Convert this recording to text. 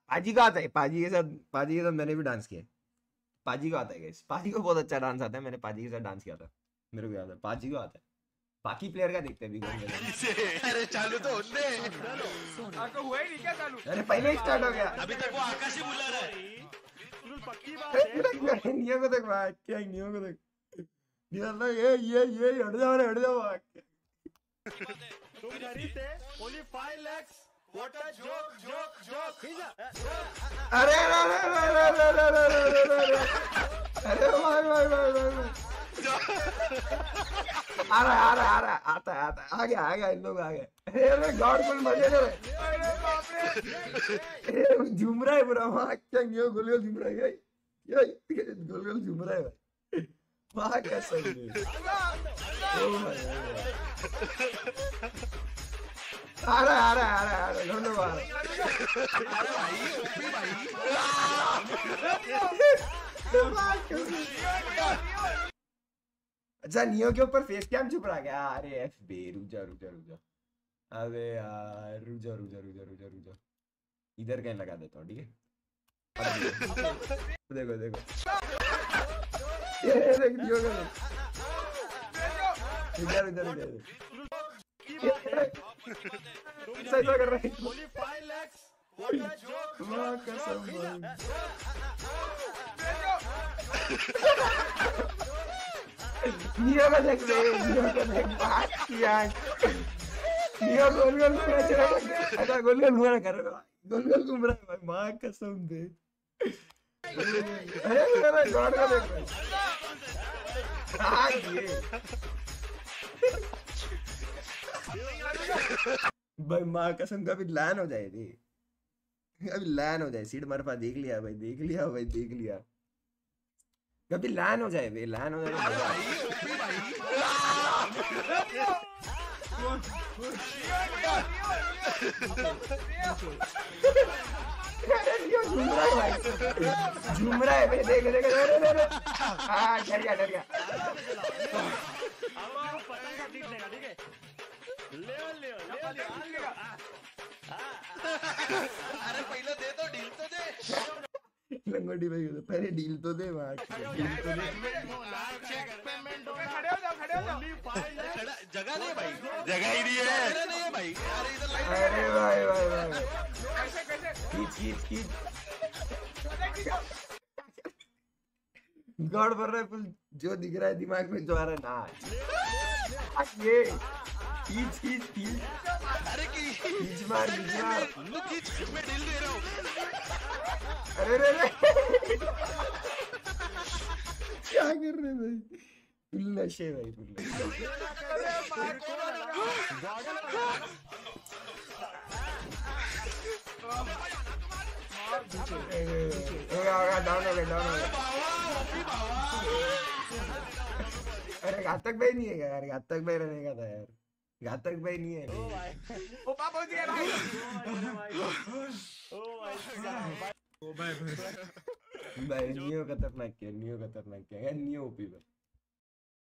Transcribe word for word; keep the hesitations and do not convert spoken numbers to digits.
पाजी को आता है, पाजी के साथ पाजी के साथ मैंने भी डांस किया। पाजी को आता है गाइस, पाजी को बहुत अच्छा डांस आता है, मैंने पाजी के साथ डांस किया था, मेरे को याद है। पाजी को आता है। बाकी प्लेयर का देखते हैं भी कौन है। अरे चालू तो होने आपको हुआ ही नहीं क्या चालू? अरे पहले ही स्टार्ट हो गया। अभी तक वो आकाश ही बुला रहा है। पक्की बात है। नियो को देख भाई, क्या नियो को देख। नियो ना ये ये ये हट जाओ रे, हट जाओ भाग। तुम खरीदते only five lakhs what a joke joke joke. अरे अरे अरे अरे अरे अरे अरे अरे भाई भाई भाई भाई आ रहा आ रहा आ रहा आता है आता है आ गया आ गया इन लोग आ गए। अरे गॉड फुल मजे ले रहे। झूम रहा है पूरा वहाँ, क्या नियो गोल गोल झूम रहा है, ये गोल गोल झूम रहा है भाई वहाँ, कैसा आ रहा आ रहा आ रहा आ रहा ढूंढो आ अरे भाई ओपी भाई। अच्छा नियो के ऊपर फेस कैम छुप रहा क्या? अरे एफ बे रुक जा रुक जा रुक जा, अबे यार रुक जा रुक जा रुक जा रुक जा रुक जा, इधर कहीं लगा देता हूँ ठीक है। देखो देखो ये देख नियो का इधर इधर इधर सही कर रहा है। Only five lakhs what a joke. वाह कसम भाई। नियो का देख रहे, नियो का देख बात किया। नियो गोल गोल घूमना चला गया, अच्छा गोल गोल घूमना कर रहा है, गोल गोल घूम रहा है भाई, माँ कसम दे। अरे अरे गॉड का देख हाँ ये भाई माँ कसम कभी लैन हो जाए थी, कभी लैन हो जाए। सीड मरफा देख लिया भाई, देख लिया भाई, देख लिया। कभी लैन हो जाए भाई, लैन हो जाए। झूम रहा है भाई, झूम रहा है भाई, देख देख देख। हाँ डर गया डर गया। अरे पहले दे तो डील तो दे। लंगोटी भाई पहले डील तो दे वहाँ, डील तो दे। खड़े हो जाओ खड़े हो जाओ। जगह नहीं भाई, जगह ही नहीं है। जगह नहीं है भाई। अरे इधर लाइट। अरे भाई भाई भाई कैसे कैसे खींच खींच खींच। गॉड भर रहा है फुल, जो दिख रहा है दिमाग में जो आ रहा है ना ये खींच खींच खींच। अरे की खींच मार खींच मार। तू खींच, मैं डील दे रहा हूँ। अरे रे रे क्या कर रहे भाई, फुल नशे भाई, फुल नशे। होगा होगा डाउन हो गया डाउन हो गया। अरे घातक भाई नहीं है क्या यार, घातक भाई रहने का था यार, घातक भाई नहीं है। ओ पापा पहुंच गया भाई। ओ भाई भाई नियो खतरनाक किया, नियो खतरनाक किया यार, नियो ओपी भाई।